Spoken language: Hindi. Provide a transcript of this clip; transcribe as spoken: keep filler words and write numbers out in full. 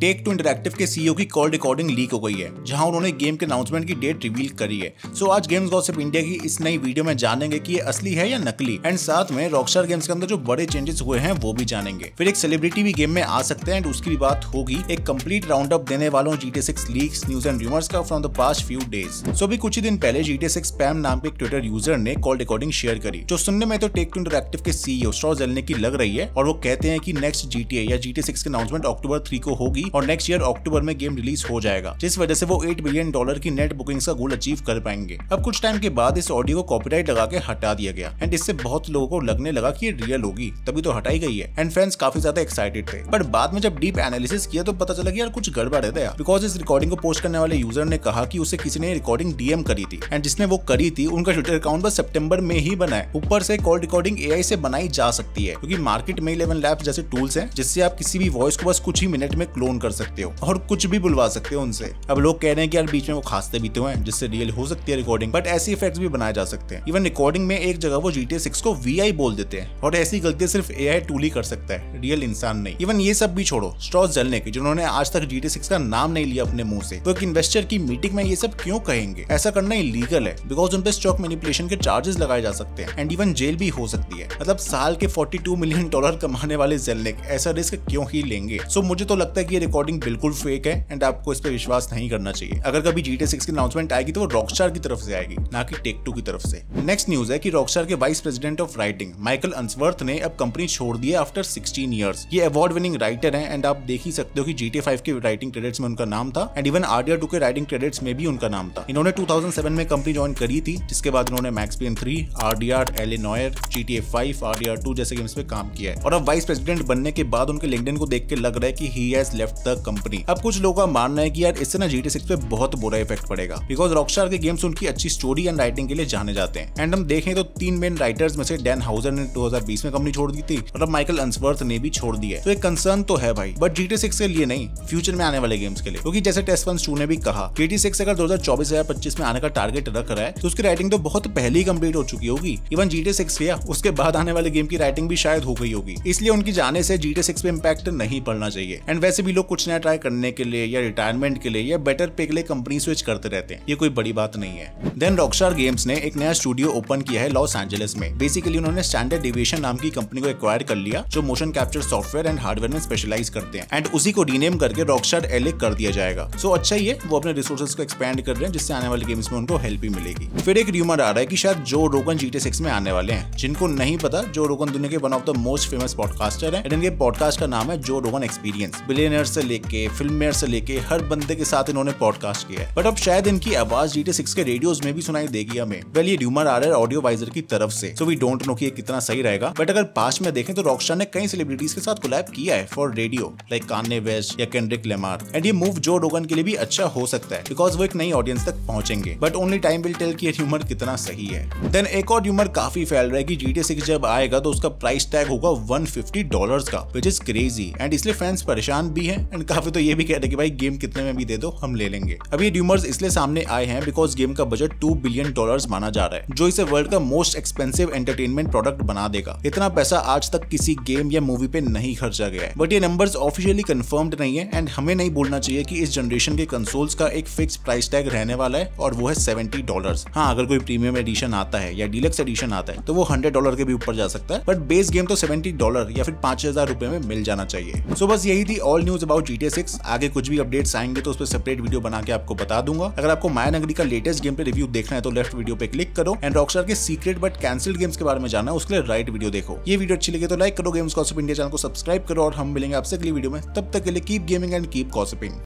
टेक टू इंटरैक्टिव के सीईओ की कॉल रिकॉर्डिंग लीक हो गई है, जहां उन्होंने गेम के अनाउंसमेंट की डेट रिवील करी है। सो आज गेम्स गॉसिप इंडिया की इस नई वीडियो में जानेंगे कि ये असली है या नकली, एंड साथ में रॉकस्टार गेम्स के अंदर जो बड़े चेंजेस हुए हैं वो भी जानेंगे। फिर एक सेलिब्रिटी भी गेम में आ सकते हैं एंड उसकी भी बात होगी। एक कंप्लीट राउंड अप देने वालों GTA six leaks, news and rumours का from the past few days. So अभी कुछ ही दिन पहले जीटीए सिक्स स्पैम नाम के एक ट्विटर यूजर ने कॉल रिकॉर्डिंग शेयर करी, जो सुनने में तो टेक टू इंटरैक्टिव के सीईओ स्ट्रॉस ज़ेलनिक की लग रही है। और वो कहते हैं कि नेक्स्ट जीटीए या जीटीए सिक्स की अनाउंसमेंट अक्टूबर थ्री को होगी और नेक्स्ट ईयर अक्टूबर में गेम रिलीज हो जाएगा, जिस वजह से वो एट बिलियन डॉलर की नेट बुकिंग्स का गोल अचीव कर पाएंगे। अब कुछ टाइम के बाद इस ऑडियो को कॉपीराइट लगा के हटा दिया गया एंड इससे बहुत लोगों को लगने लगा कि ये रियल होगी, तभी तो हटाई गई है। एंड फैंस काफी ज्यादा एक्साइटेड थे, पर बाद में जब डीप एनालिसिस किया तो पता चला कि यार कुछ गड़बड़ है दया। बिकॉज इस रिकॉर्डिंग को पोस्ट करने वाले यूजर ने कहा कि उसे किसी ने रिकॉर्डिंग डीएम करी थी एंड जिसने वो करी थी उनका ट्विटर अकाउंट बस सितंबर में ही बना है। ऊपर से कॉल रिकॉर्डिंग एआई से बनाई जा सकती है, क्योंकि मार्केट में इलेवन लैब्स जैसे टूल्स हैं जिससे आप किसी भी वॉइस को बस कुछ ही मिनट में क्लोन कर सकते हो और कुछ भी बुलवा सकते हो उनसे। अब लोग कह रहे हैं कि यार बीच में वो खांसते भी तो हैं, जिससे रियल हो सकती है रिकॉर्डिंग, बट ऐसे इफेक्ट्स भी बनाए जा सकते हैं। इवन रिकॉर्डिंग में एक जगह वो जीटीए सिक्स को वीआई बोल देते हैं, और ऐसी गलती सिर्फ एआई टूल ही कर सकता है, रियल इंसान नहीं। इवन ये सब भी छोड़ो, स्ट्रॉस ज़ेलनिक जिन्होंने आज तक जीटीए सिक्स का नाम नहीं लिया अपने मुंह से, तो एक इन्वेस्टर की मीटिंग में ये सब क्यों कहेंगे? ऐसा करना इलीगल है, बिकॉज उन पे स्टॉक मैनिपुलेशन के चार्जेस लगाए जा सकते हैं एंड इवन जेल भी हो सकती है। मतलब साल के बयालीस मिलियन डॉलर कमाने वाले ज़ेलनिक ऐसा रिस्क क्यों ही लेंगे? सो so, मुझे तो लगता है कि ये रिकॉर्डिंग बिल्कुल फेक है एंड आपको इस पे विश्वास नहीं करना चाहिए। अगर कभी जीटीए सिक्स की अनाउंसमेंट आएगी तो वो रॉकस्टार की तरफ से आएगी, ना कि टेक टू की तरफ से। नेक्स्ट न्यूज है कि रॉकस्टार के vice president of writing Michael Unsworth ने अब कंपनी छोड़ दी है आफ्टर सिक्सटीन इयर्स। ये अवार्ड विनिंग राइटर हैं एंड आप देख ही सकते हो कि जीटीए फाइव के राइटिंग क्रेडिट्स में उनका नाम था एंड इवन आरडीआर टू के राइटिंग क्रेडिट्स में भी उनका नाम था। इन्होंने टू थाउजेंड सेवन में कंपनी ज्वाइन करी थी, जिसके बाद इन्होंने Max Payne three, RDR, LA Noire, GTA five, RDR two जैसे गेम्स पे काम किया है। और अब वाइस प्रेसिडेंट बनने के बाद उनके लिंक्डइन को देख के लग रहा है कि he has left the company. अब कुछ लोगों का मानना है कि यार इससे ना जीटीए सिक्स पे बहुत बुरा इफेक्ट पड़ेगा, बिकॉज रॉकस्टार के गेम्स उनकी अच्छी स्टोरी एंड राइटिंग के लिए जाने जाते हैं। एंड हम देखें तो तीन मेन राइटर्स में से डैन हाउजर ने दो हज़ार बीस में कंपनी छोड़ दी थी और अब माइकल अंसवर्थ ने भी छोड़ दी है। तो एक कंसर्न तो है भाई, बट जीटीए सिक्स के लिए नहीं, फ्यूचर में आने वाले गेम्स के लिए। क्योंकि जैसे टेस्ट वन टू ने भी कहा, जीटीए सिक्स अगर दो हज़ार चौबीस या पच्चीस में आने का टारगेट रख रहा है तो उसकी राइटिंग तो बहुत पहले ही कंप्लीट हो चुकी होगी। इवन जीटीए सिक्स या उसके बाद आने वाले गेम की राइटिंग भी शायद हो गई होगी, इसलिए उनकी जाने से जीटीए सिक्स पे इंपैक्ट नहीं पड़ना चाहिए। एंड वैसे भी लोग कुछ नया ट्राई करने के लिए या रिटायरमेंट के लिए या बेटर पे के लिए कंपनी स्विच करते रहते हैं, ये कोई बड़ी बात नहीं है। देन रॉकस्टार गेम्स ने एक नया स्टूडियो ओपन किया है लॉस एंजलिस में। बेसिकली उन्होंने स्टैंडर्ड डेविएशन नाम की कंपनी को एक्वायर कर लिया, जो motion capture software and hardware में स्पेशलाइज करते हैं, एंड उसी को रीनेम करके रॉकस्टार एलए कर दिया जाएगा। सो so, अच्छा ही है, वो अपने रिसोर्सेज को एक्सपैंड कर रहे हैं, जिससे आने वाले गेम्स में उनको हेल्प भी मिलेगी। फिर एक रूमर आ रहा है कि शायद जो रोगन जीटीए सिक्स में आने वाले हैं। जिनको नहीं पता, जो रोगन दुनिया के one of the most famous podcaster है। इनके पॉडकास्ट का नाम है जो रोगन एक्सपीरियंस। बिलियनियर से लेके फिल्ममेयर से लेके हर बंदे के साथ इन्होंने पॉडकास्ट किया है, बट अब शायद इनकी आवाज जीटीए सिक्स के रेडियोज में भी सुनाई देगी हमें। वेल ये रूमर आ रहा है ऑडियो वाइजर की तरफ से, सो वी डोंट नो कि ये कितना सही रहेगा। बट अगर पास्ट में देखें तो रॉकस्टार ने कई सेलिब्रिटीज के साथ कोलैब किया है for radio, like Kanye West या केंड्रिक लैमार। एंड ये मूव जो रोगन के लिए भी अच्छा हो सकता है, बिकॉज वो एक नई ऑडियंस तक पहुंचेंगे। But only time will tell कि ये रूमर कितना सही है। देन एक और रूमर काफी फैल रहा है कि जीटीए सिक्स जब आएगा तो उसका प्राइस टैग होगा वन फिफ्टी डॉलर्स का, व्हिच इज क्रेजी। एंड इसलिए फैंस परेशान भी हैं एंड काफी तो ये भी कह रहे हैं कि भाई गेम कितने में भी दे दो, हम ले लेंगे। अब ये रूमर्स इसलिए सामने आए हैं बिकॉज गेम का बजट टू बिलियन डॉलर्स माना जा रहा है, जो इसे वर्ल्ड का मोस्ट एक्सपेंसिव एंटरटेनमेंट प्रोडक्ट बना देगा। इतना पैसा आज तक किसी गेम या मूवी पे नहीं खर्चा गया है, बट ये नंबर्स ऑफिशियली कंफर्म्ड नहीं है एंड हमें नहीं बोलना चाहिए कि इस जनरेशन के कंसोल्स का एक फिक्स प्राइस टैग रहने वाला है और वो है सेवेंटी डॉलर्स। हाँ, अगर कोई प्रीमियम एडिशन आता है या डीलक्स एडिशन आता है तो वो हंड्रेड डॉलर के भी ऊपर जा सकता है, बट बेस गेम तो सेवेंटी डॉलर या फिर पांच हजार रुपए में मिल जाना चाहिए। सो so, बस यही थी all news about GTA six. आगे कुछ भी अपडेट्स आएंगे तो उस पर सेपरेट वीडियो बना के आपको बता दूंगा। अगर आपको माया नगरी का लेटेस्ट गेम पे रिव्यू देखना है तो लेफ्ट वीडियो पे क्लिक करो, एंड रॉकस्टार के सीक्रेट बट कैंसिल्ड गेम्स के बारे में जानना है उसके लिए राइट वीडियो देखो। ये वीडियो अच्छी लगे तो लाइक करो, गेम्स गॉसिप इंडिया चैनल को सब्सक्राइब करो और हम मिलेंगे आपसे अगली वीडियो में। तब तक के लिए keep gaming and keep gossiping.